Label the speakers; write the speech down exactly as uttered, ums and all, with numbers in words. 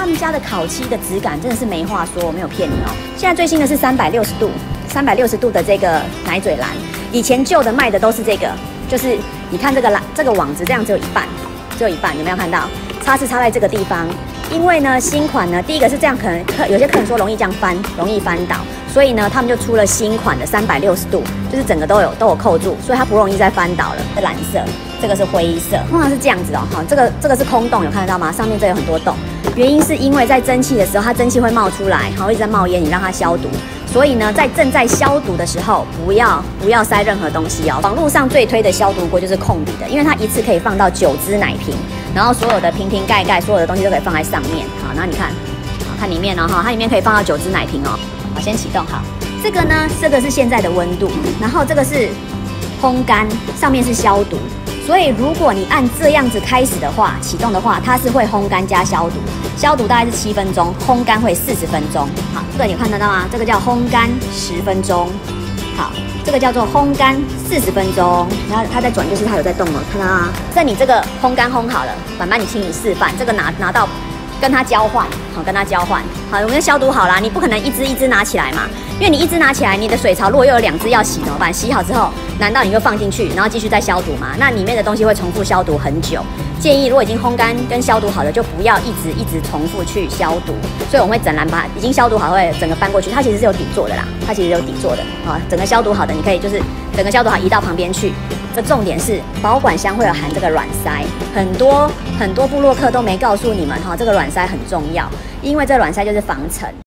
Speaker 1: 他们家的烤漆的质感真的是没话说，我没有骗你哦。现在最新的是三百六十度，三百六十度的这个奶嘴蓝，以前旧的卖的都是这个，就是你看这个蓝这个网子这样只有一半，只有一半，有没有看到？插是插在这个地方，因为呢新款呢，第一个是这样，可能客有些客人说容易这样翻，容易翻倒，所以呢他们就出了新款的三百六十度，就是整个都有都有扣住，所以它不容易再翻倒了。这蓝色，这个是灰色，通常是这样子哦，哈，这个这个是空洞，有看得到吗？上面这有很多洞，原因是因为在蒸汽的时候，它蒸汽会冒出来，好，一直在冒烟，你让它消毒。所以呢，在正在消毒的时候，不要不要塞任何东西哦。网络上最推的消毒锅就是控底的，因为它一次可以放到九支奶瓶，然后所有的瓶瓶盖盖，所有的东西都可以放在上面。好，然后你看，好看里面哦哈，它里面可以放到九支奶瓶哦。好，先启动好。这个呢，这个是现在的温度，然后这个是烘干，上面是消毒。所以如果你按这样子开始的话，启动的话，它是会烘干加消毒，消毒大概是七分钟，烘干会四十分钟。好，这个你看得到吗？这个叫烘干十分钟。好，这个叫做烘干四十分钟。然后它在转，就是它有在动了，看到吗？在你这个烘干烘好了，板板你请你示范，这个拿拿到跟它交换，好，跟它交换。好，我们消毒好啦，你不可能一支一支拿起来嘛，因为你一支拿起来，你的水槽如果又有两支要洗怎么办？洗好之后，难道你就放进去，然后继续再消毒吗？那里面的东西会重复消毒很久。建议如果已经烘干跟消毒好的，就不要一直一直重复去消毒。所以我们会整篮把已经消毒好，会整个翻过去。它其实是有底座的啦，它其实有底座的啊。整个消毒好的，你可以就是整个消毒好移到旁边去。这重点是保管箱会有含这个软塞，很多很多部落客都没告诉你们哈，这个软塞很重要，因为这软塞就是防尘。